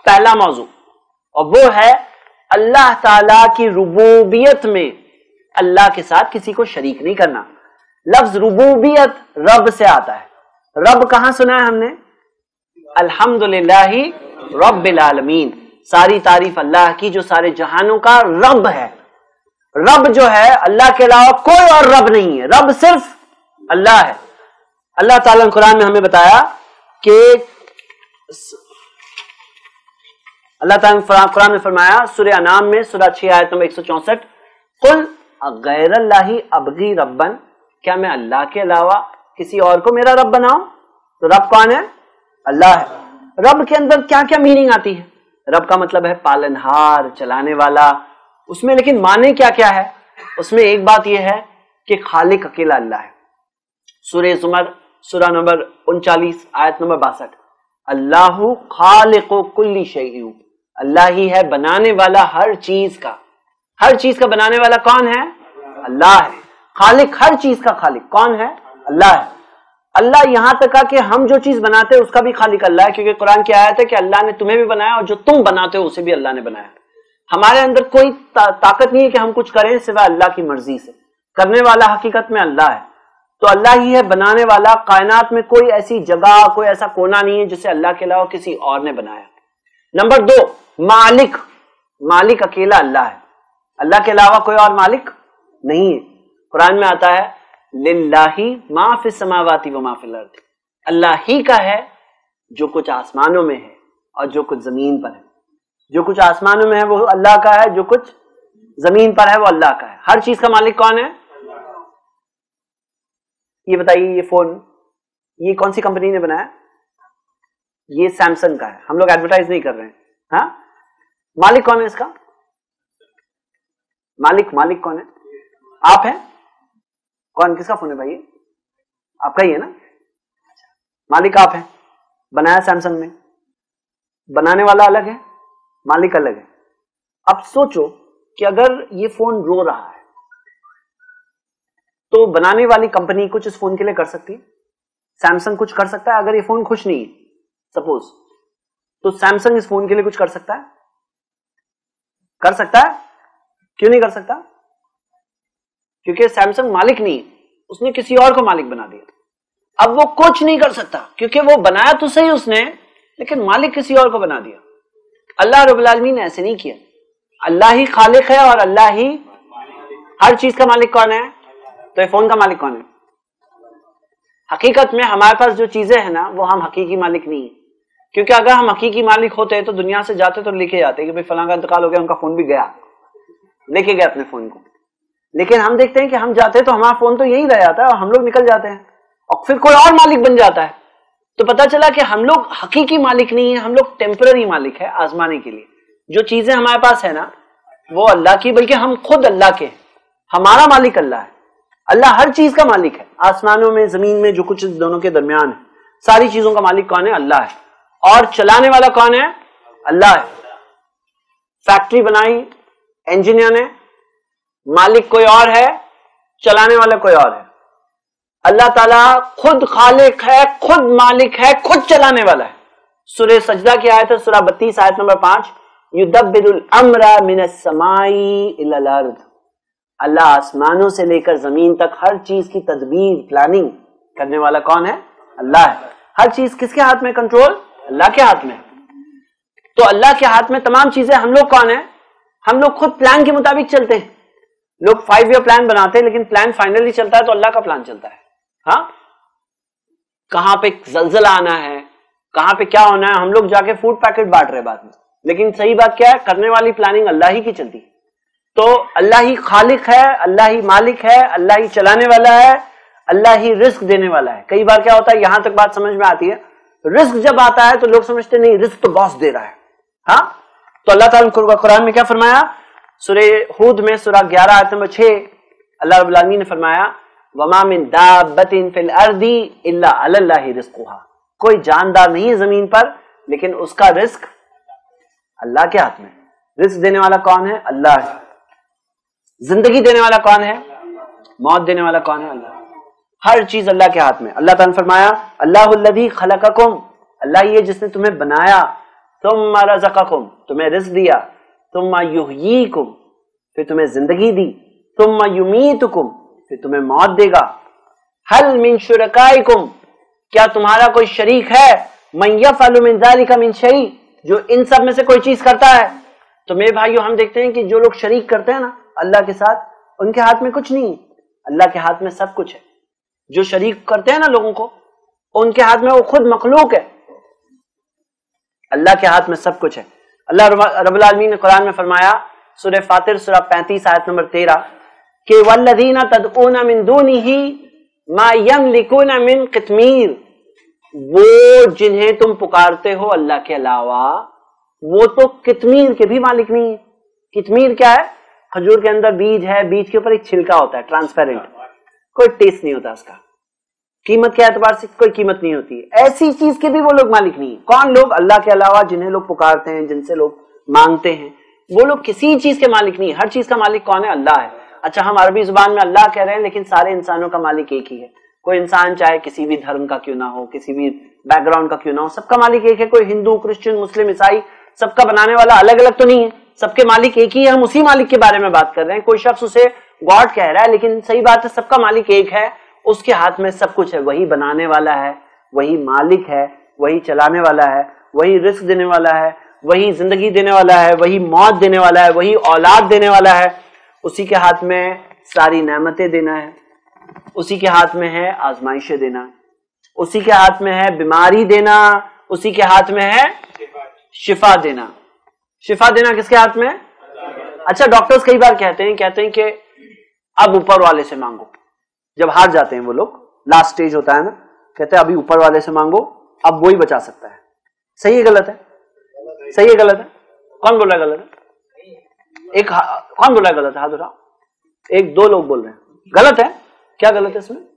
پہلا موضوع، اور وہ ہے اللہ تعالی کی ربوبیت میں اللہ کے ساتھ کسی کو شریک نہیں کرنا۔ لفظ ربوبیت رب سے آتا ہے۔ رب کہاں سنا ہے ہم نے؟ الحمدللہ رب العالمین، ساری تعریف اللہ کی جو سارے جہانوں کا رب ہے۔ رب جو ہے اللہ کے علاوہ کوئی اور رب نہیں ہے، رب صرف اللہ ہے۔ اللہ تعالیٰ نے قرآن میں ہمیں بتایا کہ اللہ تعالیٰ نے قرآن میں فرمایا سورہ انعام میں سورہ 6 آیت نمبر 164، قل غیر اللہ ابغی ربن، کیا میں اللہ کے علاوہ کسی اور کو میرا رب بناؤں؟ تو رب کون ہے؟ اللہ ہے۔ رب کے اندر کیا کیا میننگ آتی ہے؟ رب کا مطلب ہے پالنہار، چلانے والا۔ اس میں لیکن معنی کیا کیا ہے؟ اس میں ایک بات یہ ہے کہ خالق اکیلا اللہ ہے۔ سورہ زمر سورہ نمبر 39 آیت نمبر 62، اللہ خالق کل شیء، اللہ ہی ہے بنانے والا ہر چیز کا۔ ہر چیز کا بنانے والا کون ہے؟ اللہ ہے۔ خالق، ہر چیز کا خالق کون ہے؟ اللہ ہے۔ اللہ یہاں تک کہ ہم جو چیز بناتے ہیں اس کا بھی خالق اللہ ہے، کیونکہ قرآن کی آیت ہے کہ اللہ نے تمہیں بھی بنایا اور جو تم بناتے ہو اسے بھی اللہ نے بنایا۔ ہمارے اندر کوئی طاقت نہیں ہے کہ ہم کچھ کریں سوائے اللہ کی مرضی سے۔ کرنے والا حقیقت میں اللہ ہے، تو اللہ ہی ہے بنانے والا۔ کائنات میں کوئی ایسی جگہ، کوئی ایسا کونا نہیں ہے جسے اللہ کے علاوہ کسی اور نے بنایا۔ نمبر 2، مالک، مالک اکیلا اللہ ہے، اللہ کے علاوہ کوئی اور مالک نہیں ہے۔ قرآن میں آتا ہے للہ ما فی السماوات و ما فی الارض، اللہ ہی کا ہے جو کچھ آسمانوں میں ہے اور جو کچھ زمین پر ہے۔ جو کچھ آسمانوں میں ہے وہ اللہ کا ہے، جو کچھ زمین پر ہے وہ اللہ کا ہے۔ ہر چیز کا مالک کون ہے؟ یہ بتائیے، یہ فون یہ کون سی کمپنی نے بنایا؟ یہ سیمسنگ کا ہے، ہم لوگ ایڈورٹائز نہیں کر رہے ہیں۔ ہاں، مالک کون ہے اس کا؟ مالک کون ہے؟ آپ ہیں؟ کون، کس کا فون ہے بھائی؟ آپ کا ہی ہے نا؟ مالک آپ ہیں، بنایا سیمسنگ نے، بنانے والا الگ ہے، مالک الگ ہے۔ اب سوچو کہ اگر یہ فون رو رہا ہے تو بنانے والی کمپنی کچھ اس فون کے لیے کر سکتی ہے؟ سیمسنگ کچھ کر سکتا ہے؟ اگر یہ فون خوش نہیں ہے سپوز، تو سیمسنگ اس فون کے لیے کچھ کر سکتا ہے؟ کر سکتا ہے؟ کیوں نہیں کر سکتا؟ کیونکہ سیمسنگ مالک نہیں، اس نے کسی اور کو مالک بنا دیا۔ اب وہ کچھ نہیں کر سکتا کیونکہ وہ بنایا تو صحیح اس نے، لیکن مالک کسی اور کو بنا دیا۔ اللہ رب العالمین نے ایسے نہیں کیا، اللہ ہی خالق ہے اور اللہ ہی ہر چیز کا مالک کون ہے؟ تو یہ فون کا مالک کون ہے؟ حقیقت میں ہمارے پاس جو چیزیں ہیں نا وہ ہم حقیقی مالک نہیں ہیں، کیونکہ اگر ہم حقیقی مالک ہوتے تو دنیا سے جاتے تو لے کے جاتے کہ بھئی فلاں کا انتقال ہو گیا، ان کا فون بھی گیا، لے کے گئے اپنے فون کو۔ لیکن ہم دیکھتے ہیں کہ ہم جاتے تو ہمارا فون تو یہی رہ جاتا ہے اور ہم لوگ نکل جاتے ہیں اور پھر کوئی اور مالک بن جاتا ہے۔ تو پتہ چلا کہ ہم لوگ حقیقی مالک نہیں ہیں، ہم لوگ ٹیمپرری مالک ہے آزمانے کے لیے۔ جو چیزیں ہمارے پاس ہے نا وہ اللہ کی، بلکہ ہم خود اللہ کے ہیں، ہمارا مالک اللہ ہے۔ اللہ ہر چیز کا مالک ہے، آسمانوں میں، زمین میں، جو کچھ دونوں کے درمیان ہے، ساری چیزوں کا مالک کون ہے؟ اللہ ہے۔ اور چلانے والا کون ہے؟ اللہ ہے۔ فیکٹری بنائی انجینئر نے، مالک کوئی اور ہے، چلانے والا کوئی اور ہے۔ اللہ تعالیٰ خود خالق ہے، خود مالک ہے، خود چلانے والا ہے۔ سورہ سجدہ کی آیت ہے سورہ 32 آیت نمبر 5، یدبر الامر من السماء الی الارض، اللہ آسمانوں سے لے کر زمین تک ہر چیز کی تدبیر، پلاننگ کرنے والا کون ہے؟ اللہ ہے۔ ہر چیز کس کے ہاتھ میں کنٹرول؟ اللہ کے ہاتھ میں۔ تو اللہ کے ہاتھ میں تمام چیزیں۔ ہم لوگ کون ہیں؟ ہم لوگ خود پلان کے مطابق چلتے ہیں۔ لوگ 5 ایئر پلان بناتے ہیں لیکن پلان فائنلی چلتا ہے تو اللہ کا پلان چلتا ہے۔ ہاں، کہاں پہ زلزلہ آنا ہے، کہاں پہ کیا ہونا ہے، ہم لوگ جا کے فوڈ پیکٹ بانٹ رہے بعد میں، لیکن صحیح بات کیا ہے؟ کرنے والی پلاننگ اللہ ہی کی چلتی ہے۔ تو اللہ ہی خالق ہے، اللہ ہی مالک ہے، اللہ ہی چلانے والا ہے، اللہ ہی رزق دینے والا ہے۔ کئی بار کیا ہوتا ہے، یہاں تک بات سمجھ میں آتی ہے، رزق جب آتا ہے تو لوگ سمجھتے نہیں رزق تو باس دے رہا ہے۔ ہاں، تو اللہ تعالیٰ نے قرآن میں کیا فرمایا؟ سورہ ہود میں سورہ 11 آیت نمبر 6 اللہ رب العالمین نے فرمایا وَمَا مِن دَابَّةٍ فِي الْأَرْضِ إِلَّا عَلَى اللَّهِ رِزْقُهَا، کوئی جاندار نہیں ہے زمین پر لیکن اس کا رزق اللہ کے ہاتھ میں۔ رزق دینے والا کون ہے؟ اللہ ہے۔ زندگی دینے والا کون ہے؟ موت دینے والا کون ہے؟ اللہ۔ ہر چیز اللہ کے ہاتھ میں۔ اللہ تعالیٰ نے فرمایا اللہ الذی خلقکم، اللہ یہ جس نے تمہیں بنایا، ثم رزقکم تمہیں رزق دیا, ثم یحییکم پھر تمہیں زندگی دی, ثم یمیتکم پھر تمہیں موت دے گا. هل من شرکائکم کیا تمہارا کوئی شریک ہے, من یفعل من ذلک من شیء جو ان سب میں سے کوئی چیز کرتا ہے. تو میرے بھائیو ہم دیکھتے ہیں کہ جو لوگ شریک کرتے ہیں نا اللہ کے ساتھ, ان کے ہاتھ میں کچھ نہیں ہے, اللہ کے ہاتھ میں سب کچھ ہے. جو شریک کرتے ہیں نا لوگوں کو, ان کے ہاتھ میں وہ خود مخلوق ہے, اللہ کے ہاتھ میں سب کچھ ہے. اللہ رب العالمین نے قرآن میں فرمایا سورہ فاطر سورہ 35 آیت نمبر 13 کہ والذین تدعون من دونہ ما یملکون من قطمیر, وہ جنہیں تم پکارتے ہو اللہ کے علاوہ وہ تو قطمیر کے بھی مالک نہیں ہے. قطمیر کیا ہے؟ کھجور کے اندر بیج ہے, بیج کے اوپر ایک چھلکا ہوتا ہے ٹرانسپیرنٹ, کوئی ٹیسٹ نہیں ہوتا اس کا, قیمت کے اعتبار سے کوئی قیمت نہیں ہوتی. ایسی چیز کے بھی وہ لوگ مالک نہیں. کون لوگ؟ اللہ کے علاوہ جنہیں لوگ پکارتے ہیں, جن سے لوگ مانگتے ہیں, وہ لوگ کسی چیز کے مالک نہیں. ہر چیز کا مالک کون ہے؟ اللہ ہے. اچھا ہم عربی زبان میں اللہ کہہ رہے ہیں لیکن سارے انسانوں کا مالک ایک ہی ہے. کوئی انسان چاہے کسی بھی دھرم کا کیوں نہ ہو, کسی بھی بیک گراؤنڈ کا کیوں نہ ہو, سب کا مالک ایک ہے. کوئی ہندو, کرسچن, مسلم, عیسائی, سب کا بنانے والا الگ الگ تو نہیں ہے, سب کے مالک ایک ہی ہے. ہم اسی مالک کے بارے میں بات کر رہے ہیں. کوئی شخص اسے گاڈ کہہ رہا ہے لیکن صحیح بات ہے سب کا مالک ایک ہے, اس کے ہاتھ میں سب کچھ ہے. وہی بنانے والا ہے, وہی مالک ہے, وہی چلانے والا ہے, وہی رزق دینے والا ہے, وہی زندگی دینے والا ہے, وہی موت دینے والا ہے, وہی اولاد دینے والا ہے. اسی کے ہاتھ میں ساری نعمتیں دینا ہے, اسی کے ہاتھ میں ہے آزمائشیں دینا, اسی کے ہاتھ میں ہے بیماری دینا, اسی کے ہاتھ میں ہے شفا دینا. شفا دینا کس کے ہاتھ میں؟ اچھا ڈاکٹرز کئی بار کہتے ہیں کہ اب اوپر والے سے مانگو. جب ہار جاتے ہیں وہ لوگ, لاسٹ سٹیج ہوتا ہے نا, کہتے ہیں ابھی اوپر والے سے مانگو, اب وہی بچا سکتا ہے. صحیح ہے غلط ہے؟ صحیح ہے غلط ہے؟ کون بول رہا ہے غلط ہے؟ ایک کون بول رہا ہے غلط ہے؟ ہاتھ اٹھاؤ. ایک دو لوگ بول رہے ہیں غلط ہے. کیا غلط ہے اس میں؟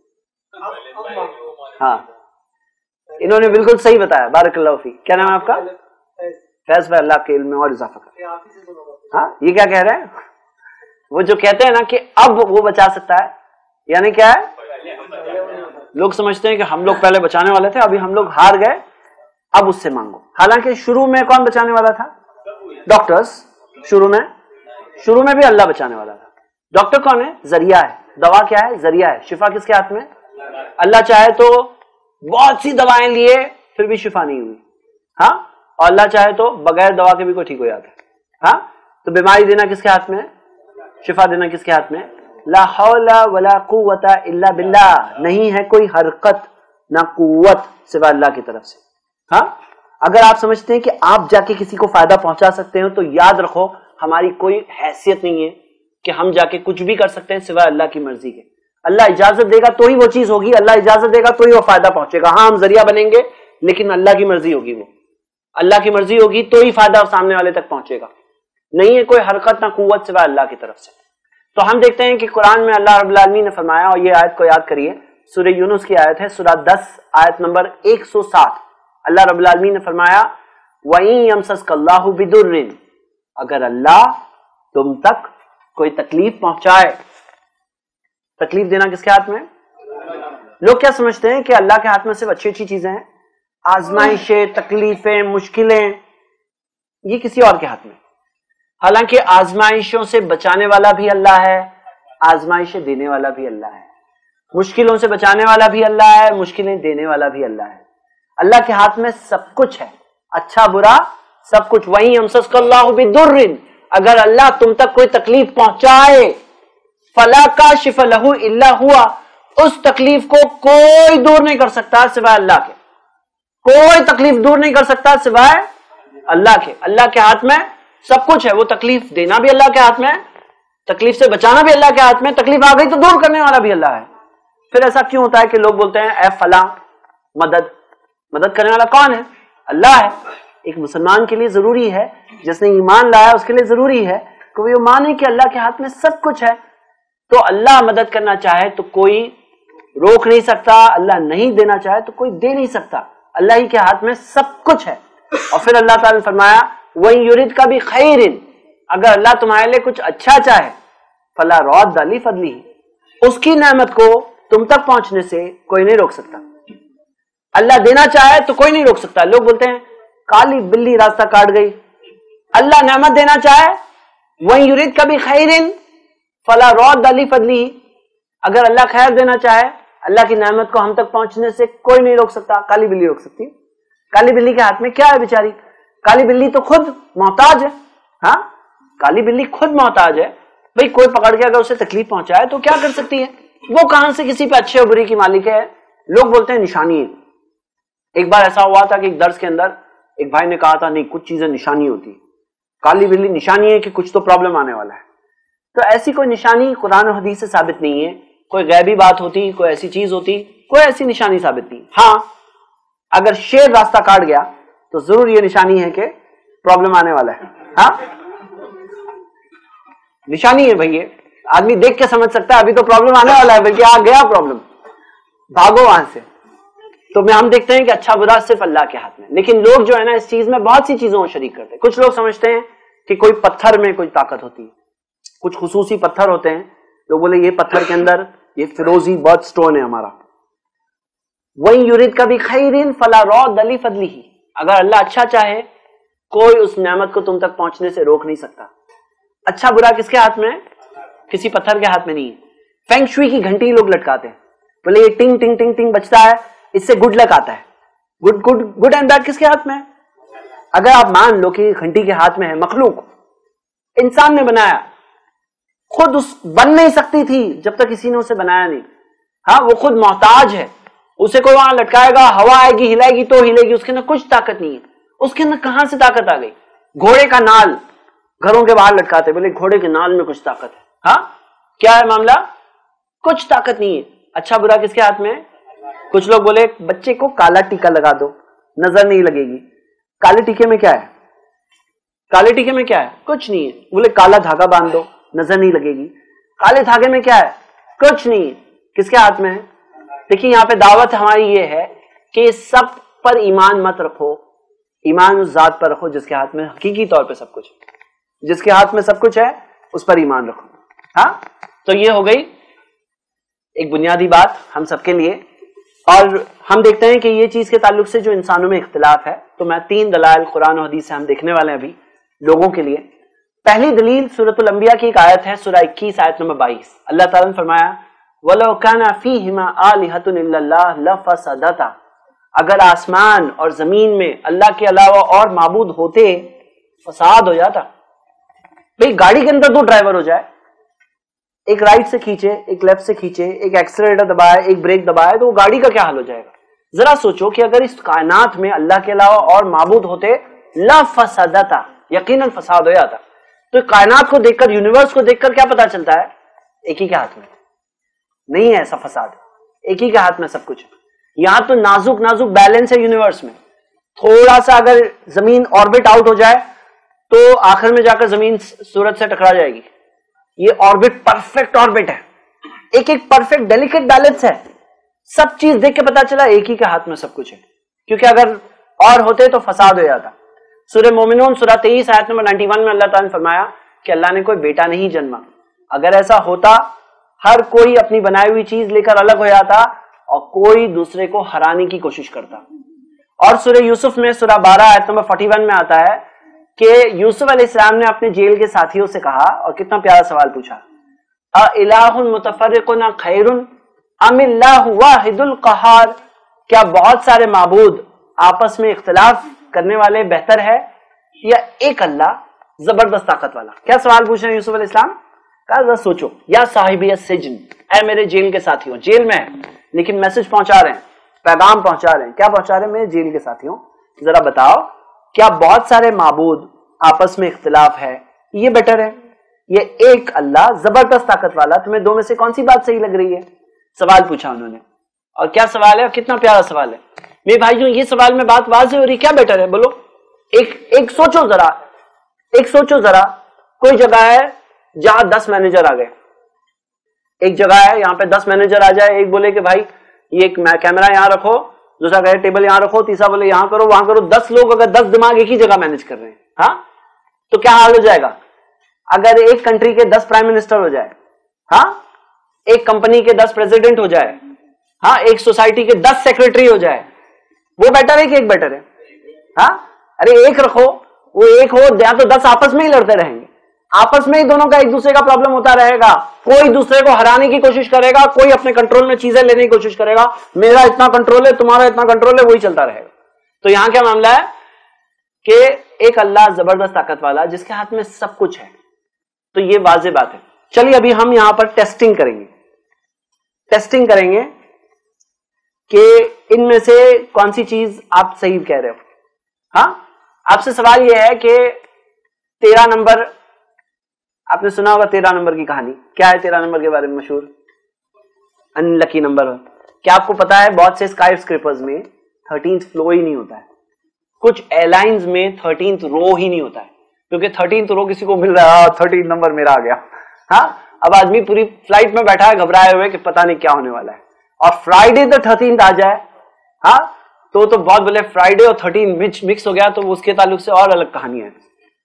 ہاں انہوں نے بالکل صحیح بتایا, بارک اللہ فی. کیا نام ہے آپ کا؟ فیض بھائی, اللہ کے علم میں اور اضافہ کرے. ہاں یہ کیا کہہ رہے ہیں؟ وہ جو کہتے ہیں نا کہ اب وہ بچا سکتا ہے, یعنی کیا ہے؟ لوگ سمجھتے ہیں کہ ہم لوگ پہلے بچانے والے تھے, ابھی ہم لوگ ہار گئے, اب اس سے مانگو. حالانکہ شروع میں کون بچانے والا تھا؟ ڈاکٹرز. شروع میں بھی اللہ بچانے والا تھا. ڈاکٹر کون ہے؟ ذریعہ ہے. دوا کیا ہے؟ ذریعہ ہے. شفا کس کے ہاتھ میں؟ اللہ چاہے تو بہت سی دوائیں لیے پھر بھی شفا نہیں ہوئی, ہاں, اور اللہ چاہے تو بغیر دوا کے بھی کوئی ٹھیک ہو جاتا ہے, ہاں. تو بیماری دینا کس کے ہاتھ میں؟ شفا دینا کس کے ہاتھ میں؟ لا حول ولا قوت الا باللہ. نہیں ہے کوئی حرکت نہ قوت سوا اللہ کی طرف سے, ہاں. اگر آپ سمجھتے ہیں کہ آپ جا کے کسی کو فائدہ پہنچا سکتے ہیں تو یاد رکھو ہماری کوئی حیثیت نہیں ہے کہ ہم جا کے کچھ بھی کر سکتے ہیں سوائے اللہ کی مرضی کے. اللہ اجازت دے گا تو ہی وہ چیز ہوگی, اللہ اجازت دے گا تو ہی وہ فائدہ پہنچے گا. ہاں ہم ذریعہ بنیں گے لیکن اللہ کی مرضی ہوگی, وہ اللہ کی مرضی ہوگی تو ہی فائدہ سامنے والے تک پہنچے گا. نہیں ہے کوئی حرکت نہ قوت سوائے اللہ کی طرف سے. تو ہم دیکھتے ہیں کہ قرآن میں اللہ رب العالمین نے فرمایا, اور یہ آیت کو یاد کریے, سورہ یونس کی آیت ہے, سورہ 10 آیت نمبر 160. اللہ رب العالمین نے فرمایا وَإِن يَمْسَسْكَ اللَّهُ بِضُرٍّ, اگر اللہ تم تک کوئی تکلیف پہنچائے. تکلیف دینا کس کے ہاتھ میں؟ لوگ کیا سمجھتے ہیں کہ اللہ کے ہاتھ میں صرف اچھی اچھی چیزیں ہیں, آزمائشیں, تکلیفیں, مشکلیں, یہ کسی اور کے ہاتھ میں. حالانکہ آزمائشوں سے بچانے والا بھی اللہ ہے, آزمائشیں دینے والا بھی اللہ ہے, مشکلوں سے بچانے والا بھی اللہ ہے, مشکلیں دینے والا بھی اللہ ہے. اللہ کے ہاتھ میں سب کچھ ہے, اچھا برا سب کچھ. وہیں یمسسک اللہ بضر, اگر اللہ تم تک کوئی تکلیف پہنچائے, فلا کاشف لہ الا ہوا, اس تکلیف کو کوئی دور نہیں کر سکتا سوائے اللہ کے. کوئی تکلیف دور نہیں کر سکتا سوائے اللہ کے. اللہ کے ہاتھ میں سب کچھ ہے. وہ تکلیف دینا بھی اللہ کے ہاتھ میں, تکلیف سے بچانا بھی اللہ کے ہاتھ میں, تکلیف آ گئی تو دور کرنے والا بھی اللہ ہے. پھر ایسا کیوں ہوتا ہے کہ لوگ بولتے ہیں اے فلاں مدد کرنے والا کون ہے؟ اللہ ہے. ایک مسلمان کے لیے ضروری ہے, جس نے ایمان لایا اس کے لیے ضروری ہے کہ وہ یہ مانے کہ اللہ کے ہاتھ میں سب کچھ ہے. تو اللہ مدد کرنا چاہے تو کوئی روک نہیں سکتا, اللہ نہیں دینا چاہے تو کوئی دے نہیں سکتا. اللہ ہی کے ہاتھ میں سب کچھ ہے. اور پھر اللہ تعالیٰ نے فرمایا وَإِن يُرِدْكَ بِخَيْرٍ, اگر اللہ تمہارے لیے کچھ اچھا چاہے, فَلَا رَادَّ لِفَضْلِهِ, اس کی نعمت کو تم تک پہنچنے سے کوئی نہیں روک سکتا. اللہ دینا چاہے تو کوئی نہیں روک سکتا. لوگ بولتے ہیں کالی بلی راستہ کاٹ گئی. اللہ نعمت دینا چاہے وَإِن يُرِدْكَ بِخَيْرٍ فَلَا رَادَّ لِفَضْلِهِ, اگر اللہ خیر دینا چاہے اللہ کی نعمت کو ہم تک پہنچنے سے کوئی نہیں روک سکتا. کالی بلی روک سکتی؟ کالی بلی کے ہاتھ میں کیا ہے بیچاری؟ کالی بلی تو خود محتاج ہے. ہاں کالی بلی خود محتاج ہے. بھئی کوئی پکڑ کے اگر اسے تکلیف پہنچائے تو کیا کر سکتی ہے؟ وہ کہاں سے کسی پہ اچھے اور بری کی مالک ہے؟ لوگ بولتے ہیں نشانی ہے. ایک بار ایسا ہوا تھا کہ ایک درس کے اندر ایک بھائی نے کہا تھا نہیں کچھ چیزیں نشانی ہوتی ہے, کالی بلی نشانی ہے کہ کچھ تو پرابلم آنے والا ہے. تو ایسی کوئی نشانی قرآن و حدیث سے ثابت نہیں ہے. کوئی غیبی بات ہوتی, کوئی ایسی چیز ہوتی, کوئی ایسی نشانی ثابت نہیں. ہاں اگر شیر راستہ کاٹ گیا تو ضرور یہ نشانی ہے کہ پرابلم آنے والا ہے. ہاں نشانی ہے بھائی, آدمی دیکھ کے سمجھ سکتا ہے ابھی تو پرابلم آنے والا ہے, بلکہ آ گیا پرابلم, بھاگو وہاں سے. تو میں ہم دیکھتے ہیں کہ اچھا برا صرف اللہ کے ہاتھ میں. لیکن لوگ جو ہے نا اس چیز میں بہت سی چیزوں کو شریک کرتے ہیں. کچھ لوگ سمجھتے ہیں کہ کوئی پتھر میں کوئی طاقت ہوتی ہے, کچھ خصوصی پتھر ہوتے ہیں, لوگ بولے یہ پتھر کے اندر یہ فیروزی برڈ سٹون ہے ہمارا. وَإِن يُرِدْكَ بِخَيْرٍ فَلَا رَادَّ لِفَضْلِهِ, اگر اللہ اچھا چاہے کوئی اس نعمت کو تم تک پہنچنے سے روک نہیں سکتا. اچھا برا کس کے ہاتھ میں ہے؟ کسی پتھر کے ہاتھ میں نہیں ہے. فینگ شوئی کی گھنٹی لوگ لٹکاتے ہیں, بولے یہ ٹنگ ٹنگ ٹنگ ٹنگ بجتا ہے, اس سے گڈ لک آتا ہے. گڈ اینڈ بیڈ کس کے ہاتھ میں ہے؟ اگر آپ مان لو کہ گھنٹی کے ہاتھ میں ہے, مخلوق انسان نے بنایا, خود اس بن نہیں سکتی تھی جب تک کسی نے اسے بنایا نہیں. ہاں وہ خود محتاج ہے, اسے کوئی وہاں لٹکائے گا, ہوا آئے گی ہلائے گی تو ہلے گی, اس کے اندر کچھ طاقت نہیں ہے. اس کے اندر کہاں سے طاقت آ گئی؟ گھوڑے کا نال گھروں کے باہر لٹکاتے, بولے گھوڑے کے نال میں کچھ طاقت ہے. ہاں کیا ہے معاملہ؟ کچھ طاقت نہیں ہے. اچھا برا کس کے ہاتھ میں ہے؟ کچھ لوگ بولے بچے کو کالا ٹیکا لگا دو, نظر نہیں لگے گی. کالے ٹیکے میں کیا ہے؟ کالے ٹیکے میں کیا ہے؟ کچھ نہیں ہے. بولے کالا دھاگا باندھ دو, نظر نہیں لگے گی. کالے دھاگے میں کیا ہے؟ کچھ نہیں ہے. کس کے ہاتھ میں ہے؟ دیکھیے یہاں پہ دعوت ہماری یہ ہے کہ سب پر ایمان مت رکھو, ایمان اس ذات پر رکھو جس کے ہاتھ میں حقیقی طور پہ سب کچھ ہے. جس کے ہاتھ میں سب کچھ ہے اس پر ایمان رکھو. ہاں تو یہ ہو گئی ایک بنیادی بات ہم سب کے لیے. اور ہم دیکھتے ہیں کہ یہ چیز کے تعلق سے جو انسانوں میں اختلاف ہے, تو میں 3 دلائل قرآن و حدیث سے ہم دیکھنے والے ہیں ابھی لوگوں کے لیے. پہلی دلیل سورۃ الانبیاء کی ایک آیت ہے, سورہ 21 آیت نمبر 22. اللہ تعالیٰ نے فرمایا وَلَوْ كَانَ فِيهِمَا آلِهَةٌ إِلَّا اللَّهُ لَفَسَدَتَا, اگر آسمان اور زمین میں اللہ کے علاوہ اور معبود ہوتے فساد ہو جاتا. بھئی گاڑی کے اندر 2 ڈرائیور ہو جائے, ایک رائٹ سے کھینچے ایک لیفٹ سے کھینچے, ایک ایکسلریٹر دبائے ایک بریک دبائے, تو وہ گاڑی کا کیا حال ہو جائے گا؟ ذرا سوچو کہ اگر اس کائنات میں اللہ کے علاوہ اور معبود ہوتے لفسدتا, یقیناً فساد ہو جاتا. تو کائنات کو دیکھ کر, یونیورس کو دیکھ کر کیا پتا چلتا ہے؟ ایک ہی کے ہاتھ میں نہیں ہے ایسا فساد, ایک ہی کے ہاتھ میں سب کچھ ہے. یہاں تو نازک نازک بیلنس ہے یونیورس میں. تھوڑا سا اگر زمین آربٹ آؤٹ ہو جائے تو آخر میں جا کر زمین سورج سے ٹکرا جائے گی. یہ آربٹ پرفیکٹ آربٹ ہے, ایک ایک پرفیکٹ ڈیلیکیٹ بیلنس ہے. سب چیز دیکھ کے پتا چلا ایک ہی کے ہاتھ میں سب کچھ ہے, کیونکہ اگر اور ہوتے تو فساد ہو جاتا. سورہ مومنون سورہ 23 آیت نمبر 91 میں اللہ تعالیٰ نے فرمایا کہ اللہ نے کوئی بیٹا نہیں جنما. اگر ایسا ہوتا ہر کوئی اپنی بنائی ہوئی چیز لے کر الگ ہو جاتا اور کوئی دوسرے کو ہرانے کی کوشش کرتا. اور سورہ یوسف میں سورہ 12 آیت نمبر 41 میں آتا ہے کہ یوسف علیہ السلام نے اپنے جیل کے ساتھیوں سے کہا, اور کتنا پیارا سوال پوچھا, اَإِلَٰهٌ مُتَفَرِّقٌ خَيْرٌ أَمِ اللَّهُ وَاحِدُ الْقَهَّارُ, کیا بہت سارے معبود آپس میں اختلاف کرنے والے بہتر ہے یا ایک اللہ زبردست طاقت والا؟ کیا سوال پوچھ رہے ہیں یوسف علیہ السلام؟ کہا ذرا سوچو, یا صاحبی السجن, اے میرے جیل کے ساتھیوں, جیل میں ہے لیکن میسج پہنچا رہے ہیں, پیغام پہنچا رہے ہیں. کیا پہنچا رہے ہیں میرے جیل کے ساتھیوں؟ ذرا بتاؤ کیا بہت سارے معبود آپس میں اختلاف ہے یہ بیٹر ہے, یہ ایک اللہ زبردست طاقت والا, تمہیں دو میں سے کون سی بات صحیح لگ رہی ہے؟ سوال پوچھا انہوں نے. اور کیا سوال ہے, اور کتنا پیارا سوال ہے میرے بھائیوں. یہ سوال میں بات واضح ہو رہی, کیا بیٹر ہے بولو؟ ایک سوچو ذرا, ایک سوچو ذرا. کوئی جگہ ہے جہاں 10 مینیجر آ گئے, ایک جگہ ہے یہاں پہ 10 مینیجر آ جائے, ایک بولے کہ بھائی یہ کیمرہ یہاں رکھو, دوسرا کہے ٹیبل یہاں رکھو, تیسرا بولے یہاں کرو وہاں کرو. 10 لوگ اگر 10 دماغ ایک ہی جگہ مینج کر رہے ہیں, ہاں تو کیا حال ہو جائے گا؟ اگر ایک کنٹری کے 10 پرائم منسٹر ہو جائے, ہاں ایک کمپنی کے 10 پریزیڈنٹ ہو جائے, ہاں ایک سوسائٹی کے 10 سیکرٹری ہو جائے, وہ بیٹر ہے کہ ایک بیٹر ہے؟ ہاں अरे एक रखो, वो एक हो या तो 10 आपस में ही लड़ते रहेंगे, आपस में ही दोनों का एक दूसरे का प्रॉब्लम होता रहेगा, कोई दूसरे को हराने की कोशिश करेगा, कोई अपने कंट्रोल में चीजें लेने की कोशिश करेगा, मेरा इतना कंट्रोल है, तुम्हारा इतना कंट्रोल है, वही चलता रहेगा। तो यहां क्या मामला है कि एक अल्लाह जबरदस्त ताकत वाला जिसके हाथ में सब कुछ है, तो ये वाज़ेह बात है। चलिए अभी हम यहां पर टेस्टिंग करेंगे कि इनमें से कौन सी चीज आप सही कह रहे हो। हाँ, आपसे सवाल यह है कि 13 नंबर, आपने सुना होगा 13 नंबर की कहानी। क्या है 13 नंबर के बारे में मशहूर? Unlucky number. क्या आपको पता है बहुत से स्काई स्क्रैपर्स में 13th फ्लोर ही नहीं होता है, कुछ एयरलाइंस में 13th रो ही नहीं होता है, क्योंकि 13th रो किसी को मिल रहा है, 13 नंबर मेरा आ गया। हाँ, अब आदमी पूरी फ्लाइट में बैठा है घबराए हुए कि पता नहीं क्या होने वाला है, और फ्राइडे द 13th आ जाए, हाँ, तो बहुत बोले फ्राइडे और 13 मिक्स हो गया, तो उसके ताल्लुक से और अलग कहानी है।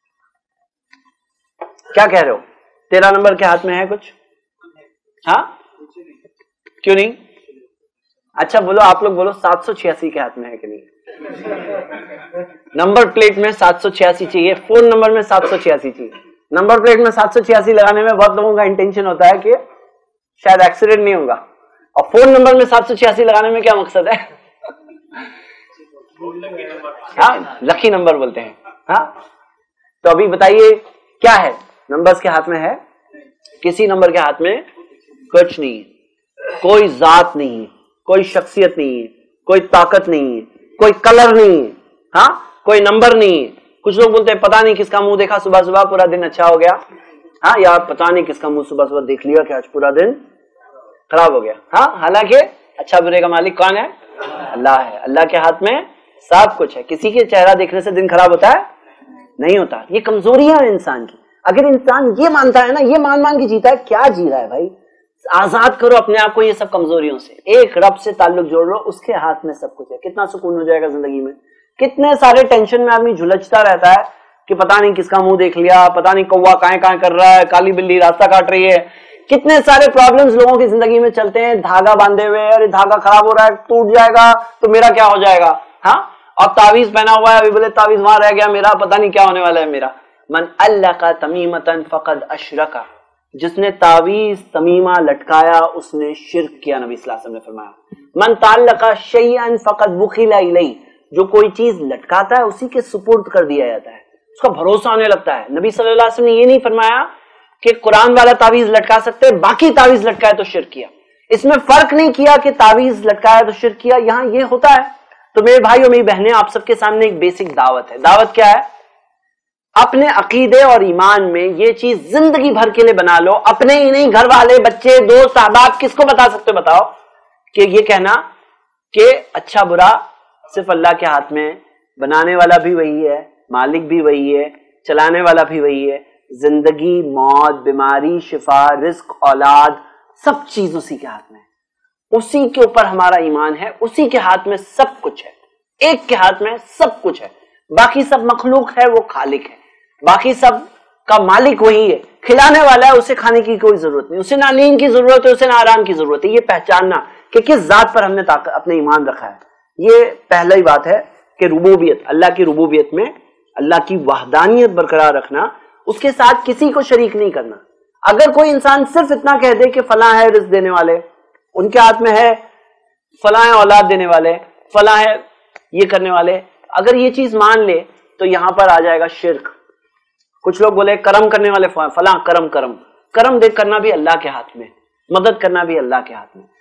क्या कह रहे हो? 13 नंबर के हाथ में है कुछ? हाँ, क्यों नहीं? अच्छा बोलो, आप लोग बोलो 786 के हाथ में है कि नहीं? नंबर प्लेट में 786 चाहिए, फोन नंबर में 786 चाहिए। नंबर प्लेट में 786 लगाने में बहुत लोगों का इंटेंशन होता है कि शायद एक्सीडेंट नहीं होगा, और फोन नंबर में 786 लगाने में क्या मकसद है? हाँ, लकी नंबर बोलते हैं। हाँ, तो अभी बताइए क्या है नंबर्स के हाथ में है? किसी नंबर के हाथ में कुछ नहीं है, कोई जात नहीं है, कोई शख्सियत नहीं है, कोई ताकत नहीं है, कोई कलर नहीं है, हाँ, कोई नंबर नहीं है। कुछ लोग बोलते हैं पता नहीं किसका मुंह देखा सुबह सुबह पूरा दिन अच्छा हो गया, हाँ, या पता नहीं किसका मुंह सुबह सुबह देख लिया कि आज पूरा दिन खराब हो गया। हाँ, हालांकि अच्छा बुरे का मालिक कौन है? अल्लाह है। अल्लाह के हाथ में सब कुछ है। किसी के चेहरा देखने से दिन खराब होता है? नहीं होता। ये कमजोरियां हैं इंसान की। अगर इंसान ये मानता है ना, ये मान के जीता है, क्या जी रहा है भाई? आजाद करो अपने आप को ये सब कमजोरियों से, एक रब से ताल्लुक जोड़ लो, उसके हाथ में सब कुछ है। कितना सुकून हो जाएगा जिंदगी में। कितने सारे टेंशन में आदमी झुलझता रहता है कि पता नहीं किसका मुंह देख लिया, पता नहीं कौवा काएं कर रहा है, काली बिल्ली रास्ता काट रही है। कितने सारे प्रॉब्लम्स लोगों की जिंदगी में चलते हैं, धागा बांधे हुए, अरे धागा खराब हो रहा है, टूट जाएगा तो मेरा क्या हो जाएगा। हाँ, और तावीज पहना हुआ है, अभी बोले तावीज वहां रह गया मेरा, पता नहीं क्या होने वाला है मेरा। मन अल्लाका तमीमतन फकद अशरका, जिसने तावीज तमीमा लटकाया उसने शिर्क किया, नबी सल्लल्लाहु अलैहि वसल्लम ने फरमाया। मन ताल्लका शैअन फकद बुखिला इलैहि, जो कोई चीज लटकाता है उसी के सुपुर्द कर दिया जाता है, उसका भरोसा होने लगता है। नबी सल्लल्लाहु अलैहि वसल्लम ने ये नहीं फरमाया कि कुरान वाला तावीज लटका सकते, बाकी तावीज लटकाए तो शिर्क किया। इसमें फर्क नहीं किया कि तावीज लटकाया तो शिर्क किया, यहां ये होता है। तो मेरे भाई और मेरी बहनें, आप सबके सामने एक बेसिक दावत है। दावत क्या है? अपने अकीदे और ईमान में ये चीज जिंदगी भर के लिए बना लो, अपने ही नहीं, घर वाले, बच्चे, दोस्त, अहबाब, किसको बता सकते हो बताओ, कि ये कहना कि अच्छा बुरा सिर्फ अल्लाह के हाथ में, बनाने वाला भी वही है, मालिक भी वही है, चलाने वाला भी वही है, जिंदगी, मौत, बीमारी, शिफा, रिस्क, औलाद, सब चीज उसी के हाथ में है, उसी के ऊपर हमारा ईमान है, उसी के हाथ में सब कुछ है, एक के हाथ में सब कुछ है। बाकी सब मखलूक है, वो खालिक है, बाकी सब का मालिक वही है, खिलाने वाला है, उसे खाने की कोई जरूरत नहीं, उसे ना नींद की जरूरत है, उसे ना आराम की जरूरत है। ये पहचानना कि किस जात पर हमने अपने ईमान रखा है, ये पहला ही बात है कि रुबूबियत, अल्लाह की रुबूबियत में अल्लाह की वहदानियत बरकरार रखना, उसके साथ किसी को शरीक नहीं करना। अगर कोई इंसान सिर्फ इतना कह दे कि फलां है रिज़्क़ देने वाले, उनके हाथ में है, फलां है औलाद देने वाले, फलां है ये करने वाले, अगर ये चीज मान ले तो यहां पर आ जाएगा शिर्क। कुछ लोग बोले करम करने वाले फलां, करम देख करना भी अल्लाह के हाथ में, मदद करना भी अल्लाह के हाथ में।